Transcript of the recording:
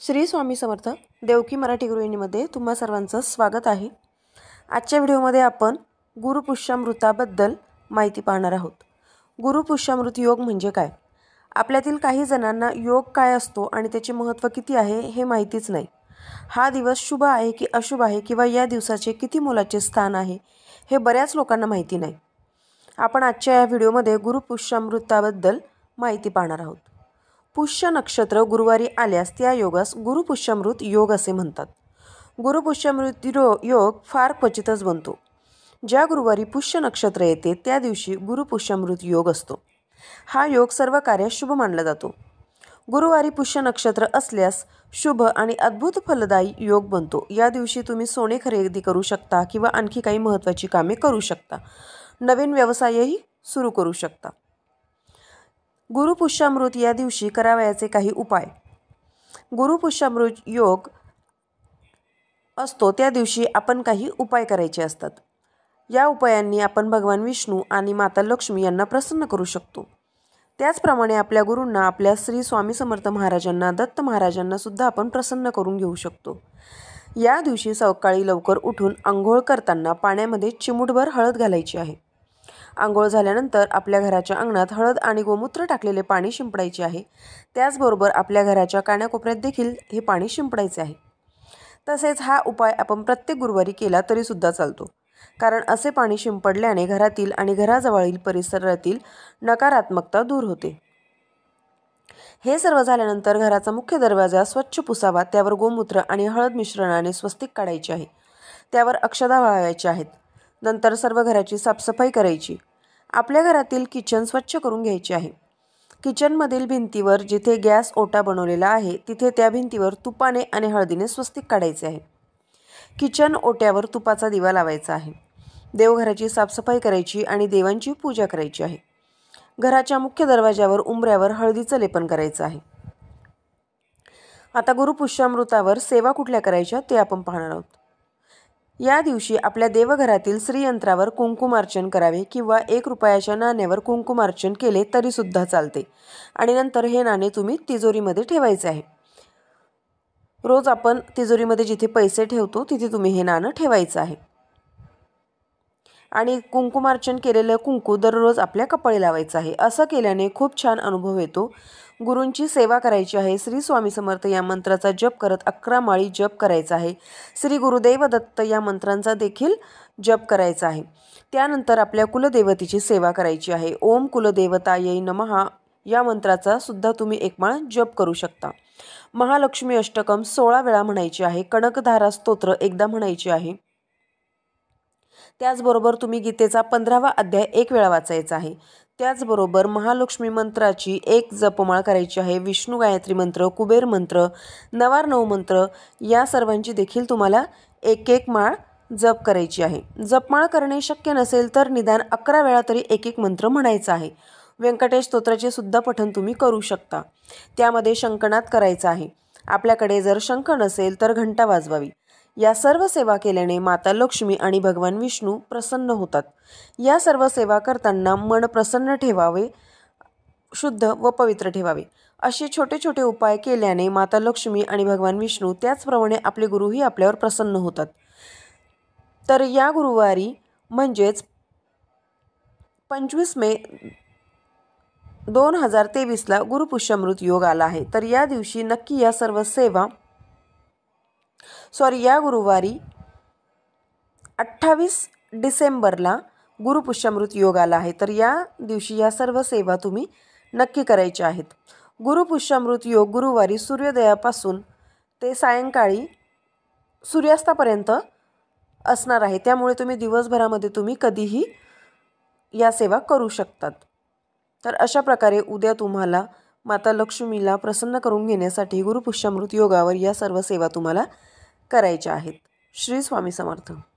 श्री स्वामी समर्थ देवकी मराठी गृहिणीमध्ये तुम्हा सर्वांचं स्वागत आहे। आजच्या व्हिडिओमध्ये आपण गुरुपुष्यामृताबद्दल माहिती पाहणार आहोत। गुरुपुष्यामृत योग म्हणजे काय? आपल्यातील काही जणांना योग काय असतो आणि त्याचे महत्त्व किती आहे हे माहितीच नाही। हा दिवस शुभ आहे की अशुभ आहे किंवा या दिवसाचे किती मोलाचे स्थान आहे हे बऱ्याच लोकांना माहिती नाही। आपण आजच्या या व्हिडिओमध्ये गुरुपुष्यामृताबद्दल माहिती पाहणार आहोत। पुष्य नक्षत्र गुरुवारी आल्यास त्या योगास गुरुपुष्यामृत योग असे म्हणतात। गुरुपुष्यामृत योग फार क्वचितच बनतो। ज्या गुरुवारी पुष्य नक्षत्र येते त्या दिवशी गुरुपुष्यामृत योग असतो। हा योग सर्व कार्यात शुभ मानला जातो। गुरुवारी पुष्य नक्षत्र असल्यास शुभ आणि अद्भुत फलदायी योग बनतो। या दिवशी तुम्ही सोने खरेदी करू शकता किंवा आणखी काही महत्त्वाची कामे करू शकता। नवीन व्यवसायही सुरू करू शकता। गुरुपुष्यामृत या दिवशी करावयाचे काही उपाय। गुरुपुष्यामृत योग असतो त्या दिवशी आपण काही उपाय करायचे असतात। या उपायांनी आपण भगवान विष्णू आणि माता लक्ष्मी यांना प्रसन्न करू शकतो। त्याचप्रमाणे आपल्या गुरूंना, आपल्या श्री स्वामी समर्थ महाराजांना, दत्त महाराजांना सुद्धा आपण प्रसन्न करून घेऊ शकतो। या दिवशी सकाळी लवकर उठून आंघोळ करताना पाण्यामध्ये चिमूटभर हळद घालायची आहे। आंघोळ झाल्यानंतर आपल्या घराच्या अंगणात हळद आणि गोमूत्र टाकलेले पाणी शिंपडायचे आहे। त्याचबरोबर आपल्या घराच्या कानाकोपऱ्यात देखील हे पाणी शिंपडायचे आहे। तसेच हा उपाय आपण प्रत्येक गुरुवारी केला तरी सुद्धा चालतो, कारण असे पाणी शिंपडल्याने घरातील आणि घराजवळील परिसरातील नकारात्मकता दूर होते। हे सर्व झाल्यानंतर घराचा मुख्य दरवाजा स्वच्छ पुसावा, त्यावर गोमूत्र आणि हळद मिश्रणाने स्वस्तिक काढायचे आहे, त्यावर अक्षता वाहायच्या आहेत। नंतर सर्व घराची साफसफाई करायची। आपल्या घरातील किचन स्वच्छ करून घ्यायचे आहे। किचनमधील भिंतीवर जिथे गॅस ओटा बनवलेला आहे तिथे त्या भिंतीवर तुपाने आणि हळदीने स्वस्तिक काढायचे आहे। किचन ओट्यावर तुपाचा दिवा लावायचा आहे। देवघराची साफसफाई करायची आणि देवांची पूजा करायची आहे। घराच्या मुख्य दरवाजावर उंबऱ्यावर हळदीचं लेपन करायचं आहे। आता गुरुपुष्यामृतावर सेवा कुठल्या करायच्या ते आपण पाहणार आहोत। या दिवशी आपल्या देवघरातील श्रीयंत्रावर कुंकुमार्चन करावे किंवा 1 रुपयाच्या नाण्यावर कुंकुमार्चन केले तरी सुद्धा चालते आणि नंतर हे नाणे तुम्ही तिजोरीमध्ये ठेवायचे आहे। रोज आपण तिजोरीमध्ये जिथे पैसे ठेवतो तिथे तुम्ही हे नाणं ठेवायचं आहे आणि कुंकुमार्चन केलेलं कुंकू दररोज आपल्या कपाळी लावायचं आहे। असं केल्याने खूप छान अनुभव येतो। गुरूंची सेवा करायची आहे। श्री स्वामी समर्थ या मंत्राचा जप करत 11 माळी जप करायचा आहे। श्री गुरुदेव दत्त या मंत्रांचा देखील जप करायचा आहे। त्यानंतर आपल्या कुलदेवतेची सेवा करायची आहे। ओम कुलदेवतायै नमः या मंत्राचा सुद्धा तुम्ही 1 माळ जप करू शकता। महालक्ष्मी अष्टकम 16 वेळा म्हणायची आहे। कनकधारा स्तोत्र एकदा म्हणायचे आहे। त्याचबरोबर तुम्ही गीतेचा 15वा अध्याय 1 वेळा वाचायचा आहे। त्याचबरोबर महालक्ष्मी मंत्राची 1 जपमाळ करायची आहे। विष्णू गायत्री मंत्र, कुबेर मंत्र, नवार्णव मंत्र या सर्वांची देखील तुम्हाला 1 माळ जप करायची आहे। जपमाळ करणे शक्य नसेल तर निदान 11 वेळा तरी 1 मंत्र म्हणायचा आहे। व्यंकटेश स्तोत्राचे सुद्धा पठण तुम्ही करू शकता। त्यामध्ये शंखनाद करायचा आहे। आपल्याकडे जर शंख नसेल तर घंटा वाजवावी। या सर्व सेवा केल्याने माता लक्ष्मी आणि भगवान विष्णू प्रसन्न होतात। या सर्व सेवा करताना मन प्रसन्न ठेवावे, शुद्ध व पवित्र ठेवावे। असे छोटे छोटे उपाय केल्याने माता लक्ष्मी आणि भगवान विष्णू त्याचप्रमाणे आपले गुरुही आपल्यावर प्रसन्न होतात। तर या गुरुवारी म्हणजेच 25 मे 2023 ला गुरुपुष्यामृत योग आला आहे। तर या दिवशी नक्की या सर्व सेवा या गुरुवारी 28 डिसेंबरला गुरुपुष्यामृत योग आला आहे। तर या दिवशी या सर्व सेवा तुम्ही नक्की करायच्या आहेत। गुरुपुष्यामृत योग गुरुवारी सूर्योदयापासून ते सायंकाळी सूर्यास्तापर्यंत असणार आहे। त्यामुळे तुम्ही दिवसभरामध्ये तुम्ही कधीही या सेवा करू शकतात। तर अशा प्रकारे उद्या तुम्हाला माता लक्ष्मीला प्रसन्न करून घेण्यासाठी गुरुपुष्यामृत योगावर या सर्व सेवा तुम्हाला करायच्या आहेत। श्री स्वामी समर्थ।